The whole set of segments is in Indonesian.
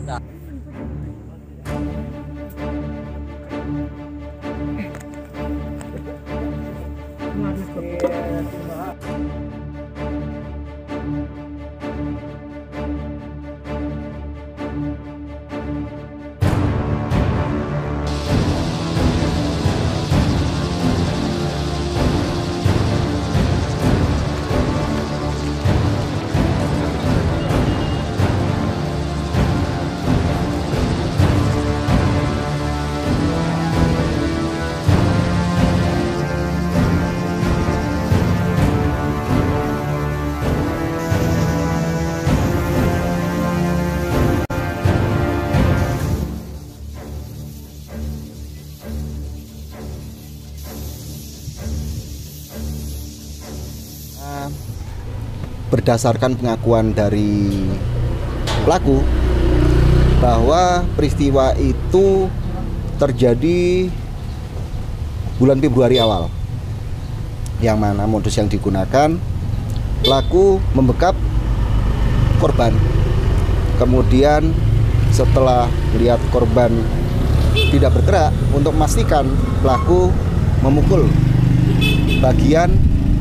Berdasarkan pengakuan dari pelaku bahwa peristiwa itu terjadi bulan Februari awal, yang mana modus yang digunakan pelaku membekap korban, kemudian setelah melihat korban tidak bergerak, untuk memastikan pelaku memukul bagian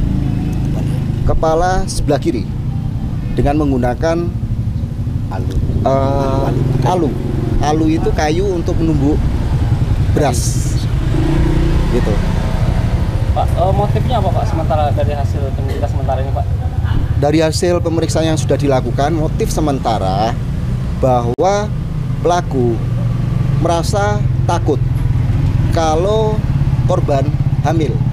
kepala sebelah kiri dengan menggunakan alu. Alu itu kayu untuk menumbuk beras, gitu. Pak, motifnya apa Pak? Sementara dari hasil penyelidikan sementara ini Pak? Dari hasil pemeriksaan yang sudah dilakukan, motif sementara bahwa pelaku merasa takut kalau korban hamil.